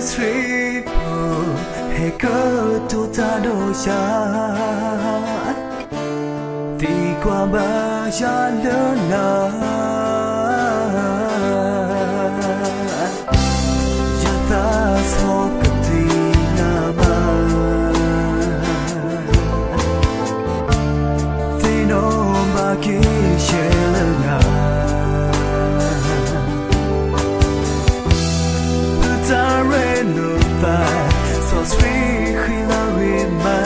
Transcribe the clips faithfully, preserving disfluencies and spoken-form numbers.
street hey girl tu ta do xa thì qua ba xa lớn na cha ta so cái gì na ba thì nó ba kia sẽ lớn na so sweet khi la we ma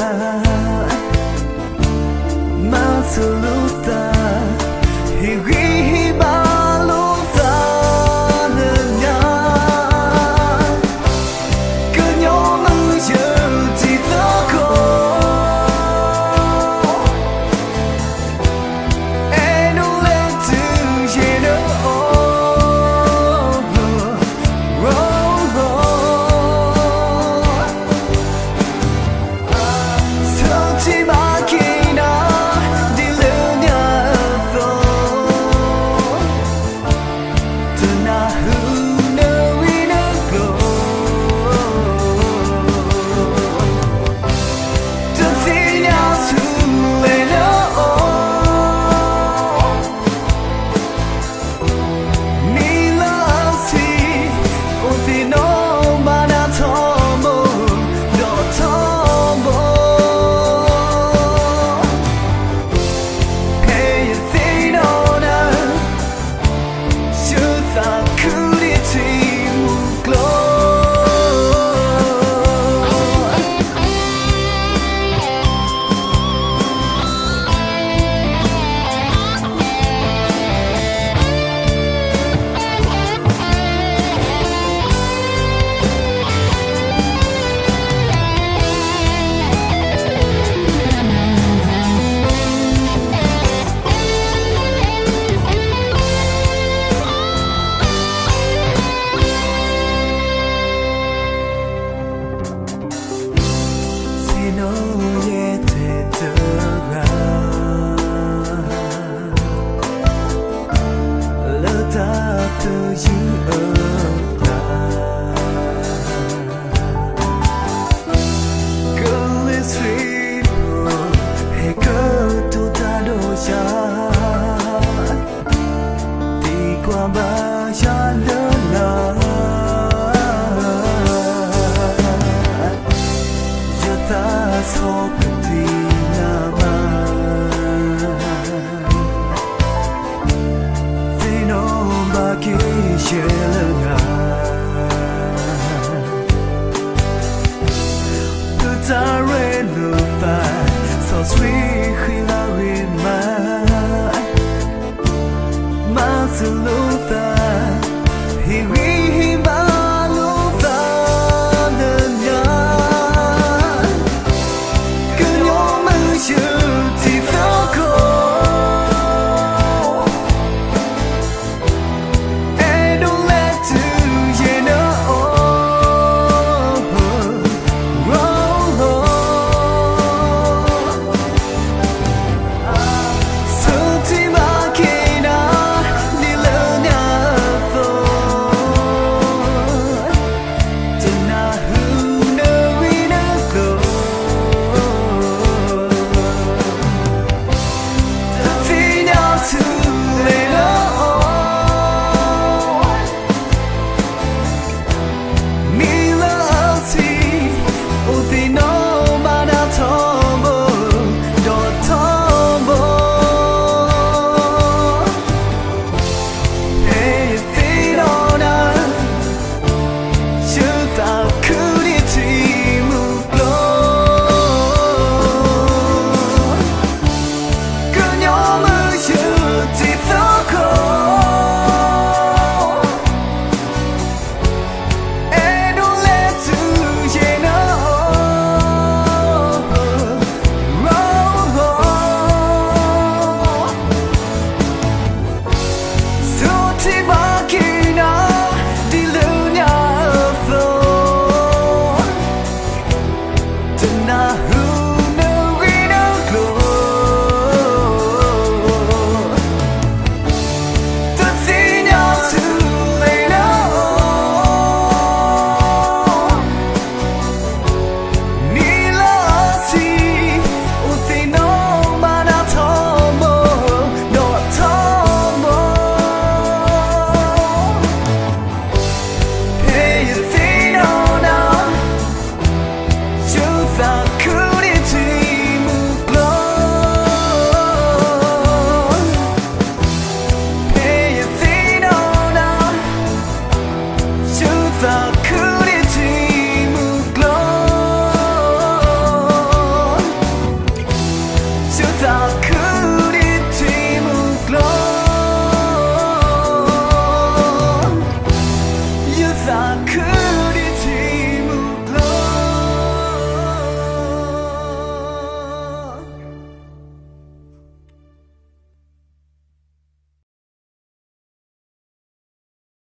ma soluta hi hi ba luta na nya cứ nhớ mong giờ chỉ ta có em nu lên từ giờ đó từ giữ ở ta girl is free hey girl tu ta do xa thì qua ba xa lớn là giờ ta so cái gì na ba khi sẽ lớn à từ ta rơi lửa ta so sweet khi la we ma ma sự lưu ta hi